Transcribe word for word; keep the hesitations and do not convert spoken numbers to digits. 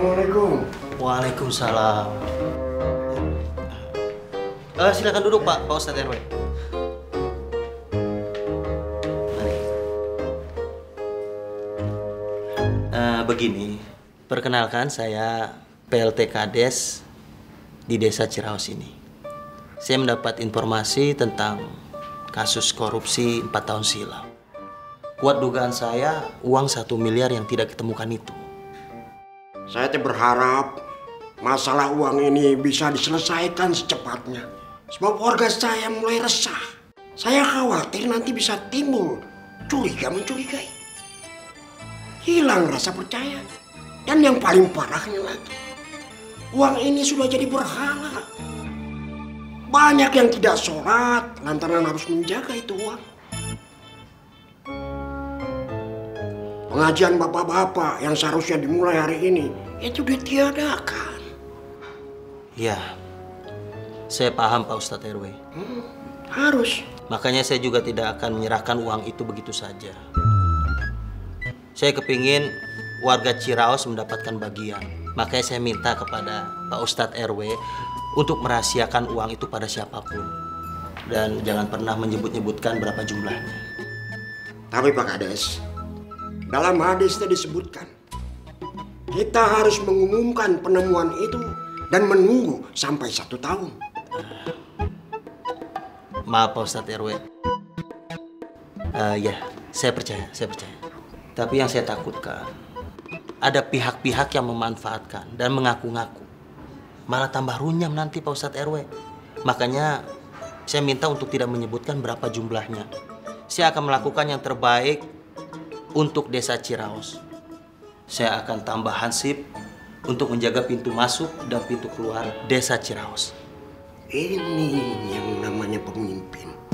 Assalamualaikum. Waalaikumsalam. Uh, silakan duduk Pak, Pak Ustadz R W. Mari. Uh, begini, perkenalkan saya P L T Kades di Desa Ciraos ini. Saya mendapat informasi tentang kasus korupsi empat tahun silam. Kuat dugaan saya uang satu miliar yang tidak ditemukan itu. Saya teh berharap masalah uang ini bisa diselesaikan secepatnya. Sebab warga saya mulai resah. Saya khawatir nanti bisa timbul curiga mencurigai. Hilang rasa percaya. Dan yang paling parahnya lagi, uang ini sudah jadi berhala. Banyak yang tidak sholat lantaran harus menjaga itu uang. Pengajian bapak-bapak yang seharusnya dimulai hari ini itu ditiadakan. Ya, saya paham Pak Ustadz R W. Hmm, harus. Makanya saya juga tidak akan menyerahkan uang itu begitu saja. Saya kepingin warga Ciraos mendapatkan bagian. Makanya saya minta kepada Pak Ustadz R W untuk merahasiakan uang itu pada siapapun. Dan jangan pernah menyebut-nyebutkan berapa jumlahnya. Tapi Pak Kades, dalam hadis itu disebutkan, kita harus mengumumkan penemuan itu dan menunggu sampai satu tahun. Maaf Pak Ustadz R W. Uh, ya, saya percaya, saya percaya. Tapi yang saya takutkan, ada pihak-pihak yang memanfaatkan dan mengaku-ngaku. Malah tambah runyam nanti Pak Ustadz R W. Makanya saya minta untuk tidak menyebutkan berapa jumlahnya. Saya akan melakukan yang terbaik untuk Desa Ciraos. Saya akan tambah hansip untuk menjaga pintu masuk dan pintu keluar Desa Ciraos. Ini yang namanya pemimpin.